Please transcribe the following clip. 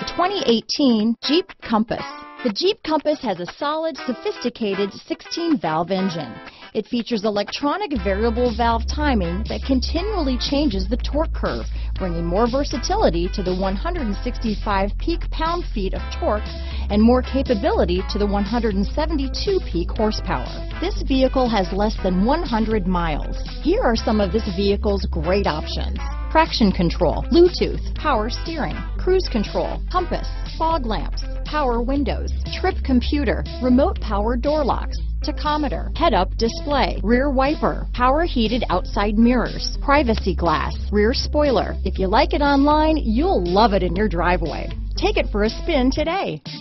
The 2018 Jeep Compass. The Jeep Compass has a solid, sophisticated 16-valve engine. It features electronic variable valve timing that continually changes the torque curve, bringing more versatility to the 165 peak pound-feet of torque and more capability to the 172 peak horsepower. This vehicle has less than 100 miles. Here are some of this vehicle's great options: traction control, Bluetooth, power steering, cruise control, compass, fog lamps, power windows, trip computer, remote power door locks, tachometer, head-up display, rear wiper, power heated outside mirrors, privacy glass, rear spoiler. If you like it online, you'll love it in your driveway. Take it for a spin today.